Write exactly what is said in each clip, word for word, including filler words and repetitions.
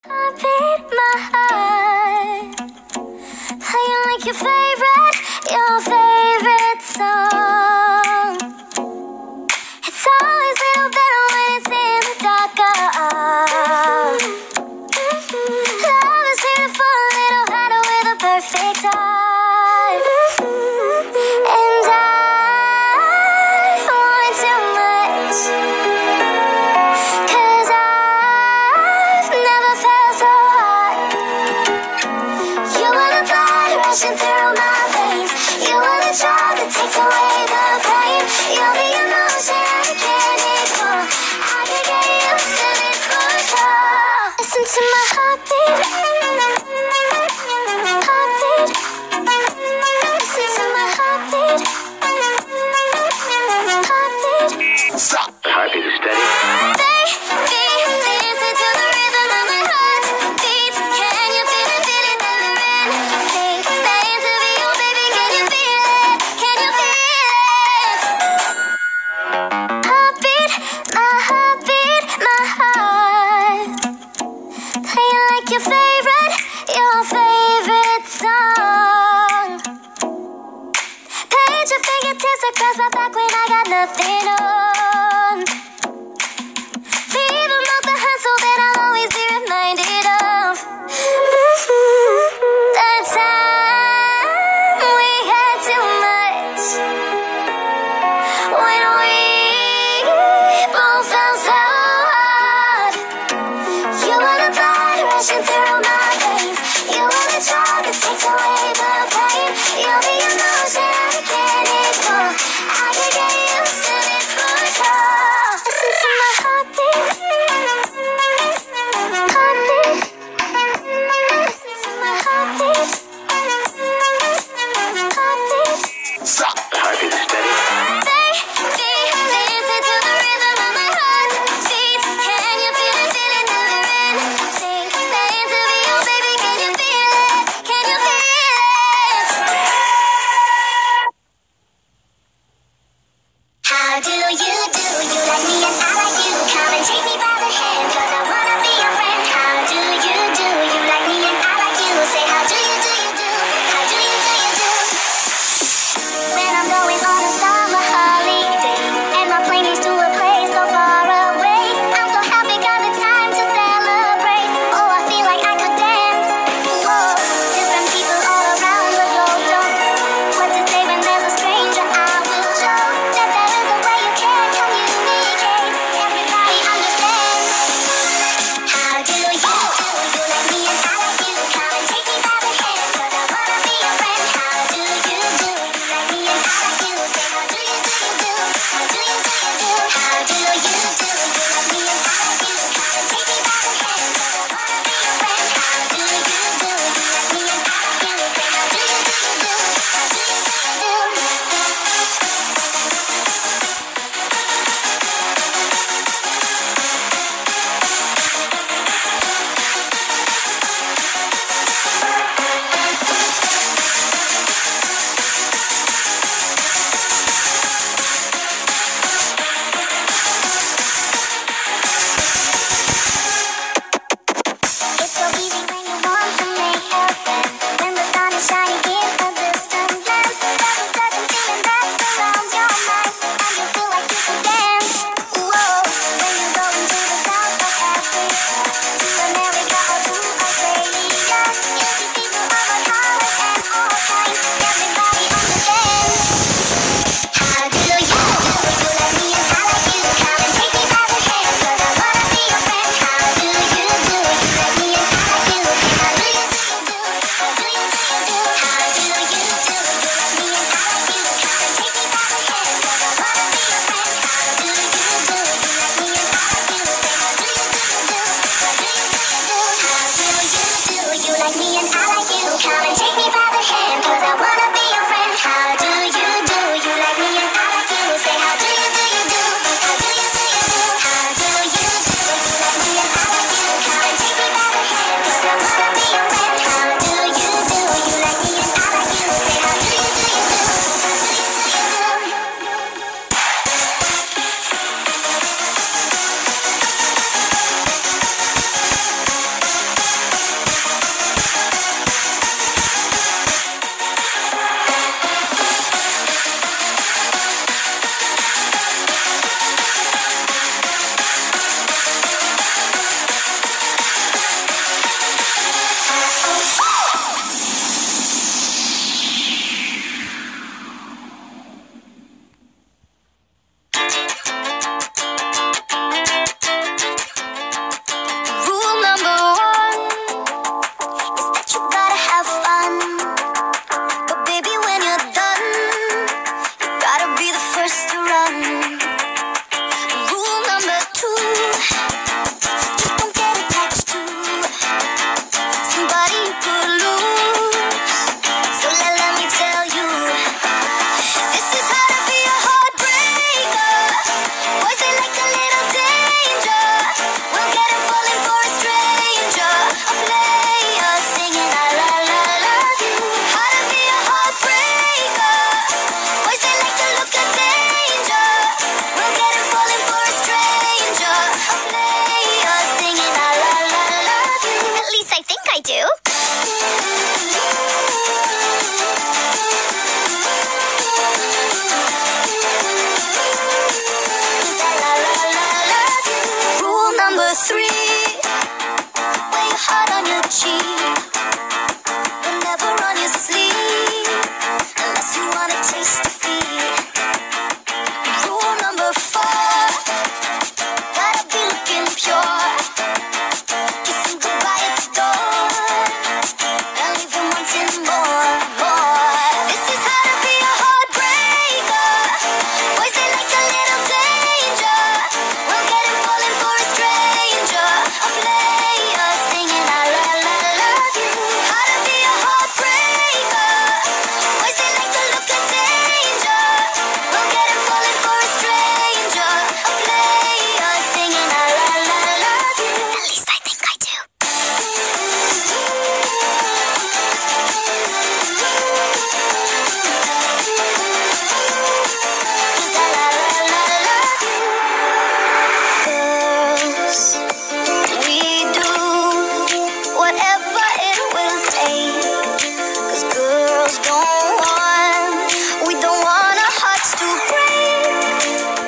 Beat my heart, playing like your favorite, your favorite song. It's always a little better when it's in the dark. Love is beautiful, a little harder with a perfect heart. And I want too much, 'cause I've never felt so hot. You are the blood rushing through my veins. You are the drug that takes away the pain. You're the emotion I can't ignore. I can get used to this for sure. Listen to my heartbeat, heartbeat. Listen to my heartbeat, heartbeat. Stop. The heartbeat is steady. Baby, listen to the rhythm of my heartbeat. Can you feel it, feel it, delivering? Sing that into you, baby. Can you feel it? Can you feel it? Heartbeat, my heartbeat, my heart, playing like your favorite, your favorite song. Paint your fingertips across my back when I got nothing on. Leave them out the hustle that I'll always be reminded of. The time we had too much, when we both felt so hard. You are the blood rushing through my veins. You are the drug that takes away the pain. You're the emotion I can't ignore. I can get used to this for sure. Listen to my heartbeat, heartbeat. Listen to my heartbeat, heartbeat. Stop. The heartbeat is steady. Baby, listen to the rhythm of my heartbeat. Can you feel it, feel it, delivering? Sing that into cheat, but never on your sleeve, unless you wanna taste defeat. Rule number four, gotta be looking pure. Kissing goodbye at the door, and leaving wanting more, more. This is how to be a heartbreaker. Boys, they like a little danger. We'll get him falling for a stranger, a player singing I la la love you. How to be a heartbreaker. Boys, they like the look of danger. We'll get him falling for a stranger, a player singing I la la love you. At least I think I do. Girls, we do whatever it will take. 'Cause girls don't want, we don't want our hearts to break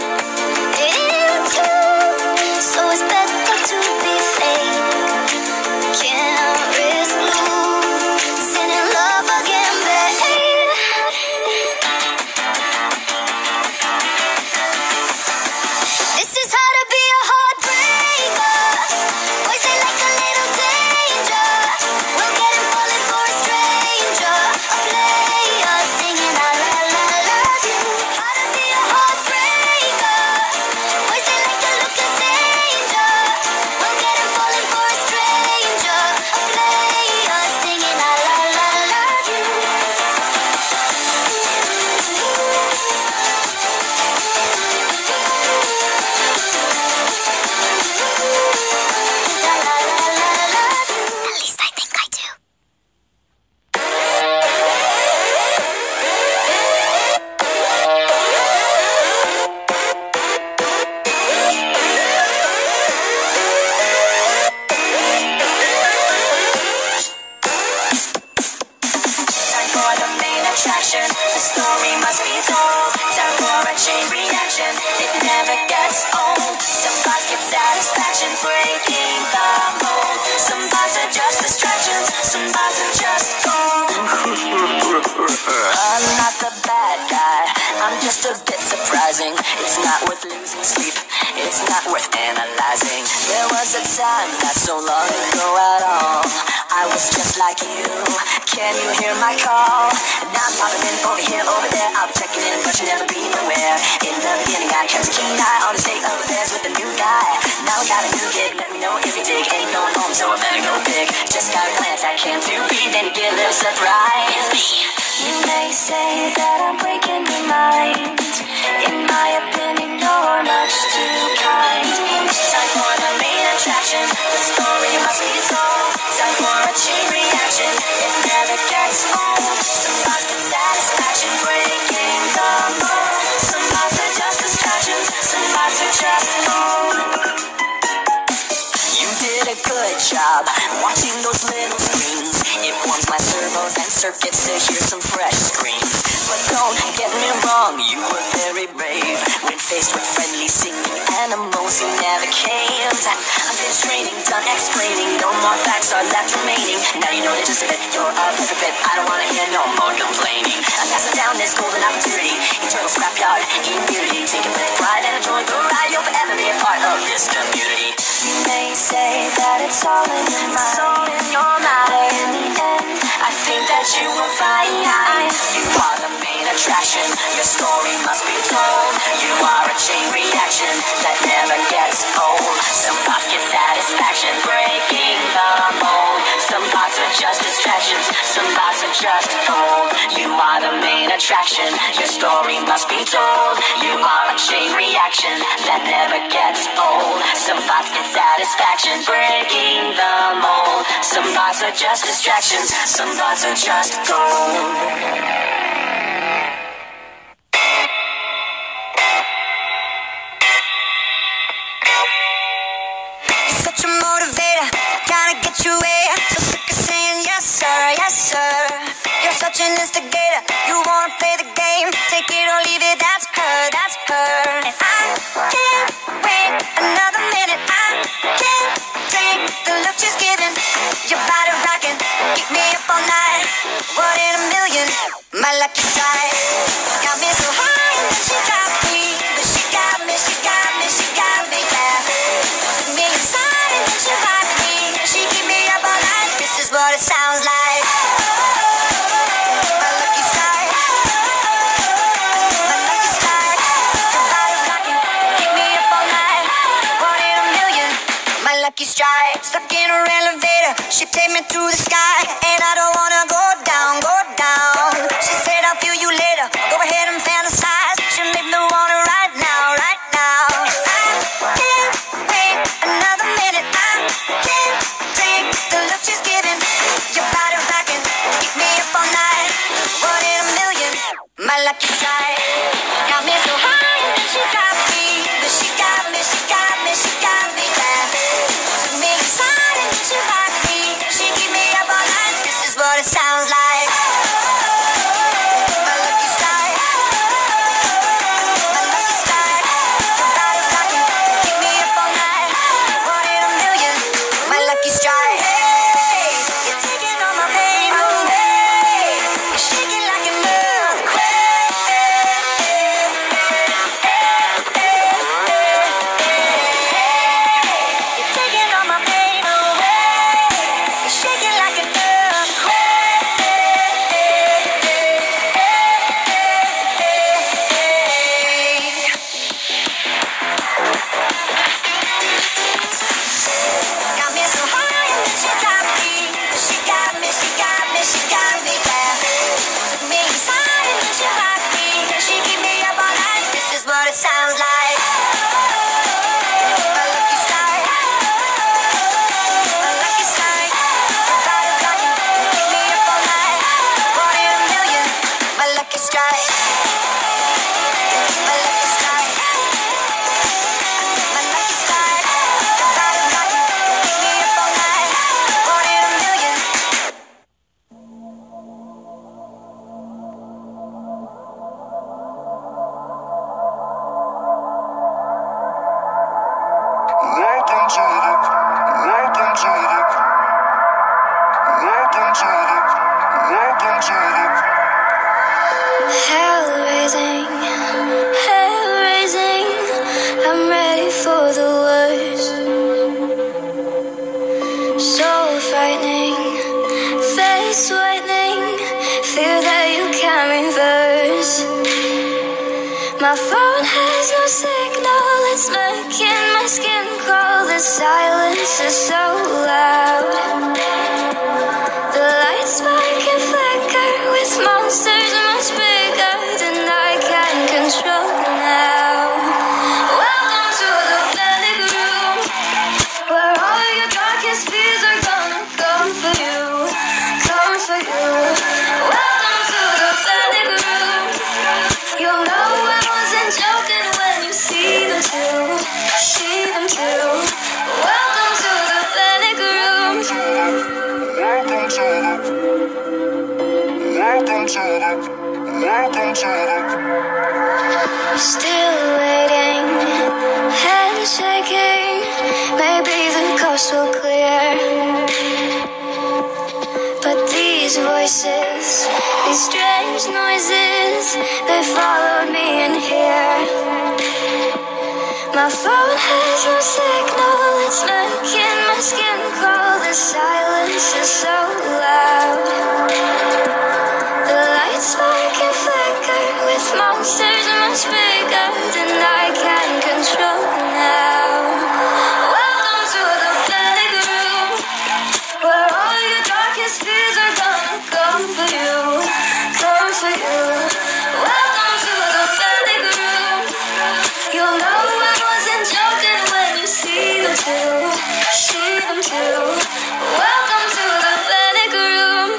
into. So it's better to be fake. Can't risk losing in love again, babe. This is how to be a heartbreaker. Boys, they like a little danger. We'll get him falling for a stranger, a player singing I la la love you. How to be a heartbreaker. Boys, they like the look of danger. We'll get him falling for a stranger, a player singing I la la love you. La la la la love you. At least I think I do. Time for the main attraction. The story must be told. Time for a chain reaction. It never gets old. Some bars get satisfaction, breaking the mold. Some bars are just distractions. Some bars are just gold. I'm not the bad guy. I'm just a bit surprising. It's not worth losing sleep. It's not worth analyzing. There was a time not so long ago at all. I was just like you. Can you hear my call? And I'm popping in over here, over there. I'm checking in, but you never be aware. In the beginning, I kept a keen eye on the state of affairs with a new guy. Now I got a new kid. Let me know if you dig. Ain't going home, so I better go big. Just got a glance at Cam to be, then get a little surprise. You may say that I'm breaking your mind. In my opinion, you're much too kind. Time for the main attraction. The story must be told. Time for a chain reaction. It never gets old. Some bars get satisfaction, breaking the mold. Some bars are just distractions. Some bars are just gold. You did a good job watching those little screens. It warms my servos and circuits to hear some fresh screams. But don't get me wrong, you were very brave when faced with friendly singing animals who never caved. I'm finished training, done explaining. No more facts are left remaining. Now you know that just a bit, you're a perfect fit. I don't wanna hear no more complaining. I'm passing down this golden opportunity. Eternal scrapyard, immunity. Take it with pride and enjoy the ride. You'll forever be a part of this community. You may say that it's all in your mind. It's all in your mind. In the end, I think that you will find you are the main attraction. Your story must be told. You are a chain reaction that never gets old. Some parts get satisfaction, breaking the mold. Some parts are just distractions. Some parts are just gold. You are the main attraction. Your story must be told. You are a chain reaction that never gets old. Some parts get satisfaction, breaking the mold. Some parts are just distractions. Some parts are just gold. Such a motivator, gotta get you where. So sick of saying yes sir, yes sir. You're such an instigator, you wanna play the game. Take it or leave it, that's her, that's her. And I can't wait another minute. I can't take the look she's giving. Your body what it sounds like. My lucky strike. My lucky strike. Your body rocking, keep me up all night. One in a million. My lucky strike. Stuck in her elevator, she take me to the sky, and I don't wanna go down, go down. She said I'll feel you later. Go ahead and fantasize. She make me wanna right now, right now. I can't wait another minute. I can't take the look she's giving. Your body rocking, keep me up all night. One in a million. My lucky strike. Got me so high and then she dropped me, but she got me, she got me, she got me, yeah. Took me inside and then she rocked me. She keep me up all night. This is what it sounds like. My lucky strike. My lucky strike. Your body rocking, keep me up all night. One in a million. My lucky strike. Hey, you're taking all my pain away. You're shaking like an earthquake. You're taking all my pain away. You're shaking like an earthquake. Got me so high and then she dropped me. She got me, she got me, she got me, yeah. Took me inside and then she rocked me. She keep me up all night. This is what it sounds like. My lucky strike. My lucky strike. Your body rocking, keep me up all night. One in a million. My lucky strike. My lucky strike. My lucky strike. Your body rocking, keep me up all night. One in a million. Welcome to the, welcome to the, welcome to the, welcome to the. Hell raising, hell raising. I'm ready for the worst. So frightening, face whitening. Fear that you can't reverse. My phone has no signal, it's making my skin crawl. The silence is so loud. The lights spark and flicker with monsters much bigger than I can control now. Welcome to the panic room, where all your darkest fears are gonna come for you, come for you. Welcome to the panic room. You'll know I wasn't joking when you see them too, see them too. Welcome to the panic room. Welcome to the, welcome to the, welcome to the. Still waiting, hand shaking. Maybe the coast will clear. But these voices, these strange noises, they followed me in here. My phone has no signal, it's making my skin crawl. The silence is so loud. The lights spark and flicker with monsters much bigger than I can control now. Welcome to the panic room, where all your darkest fears are gonna come for you, come for you. Welcome to the panic room. You'll know I wasn't joking when you see them too, see them too. Welcome to the panic room.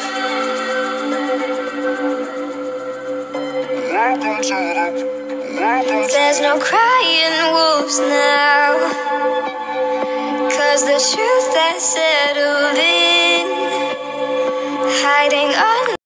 Welcome to the, welcome to There's no crying wolves now, 'cause the truth has settled in, hiding on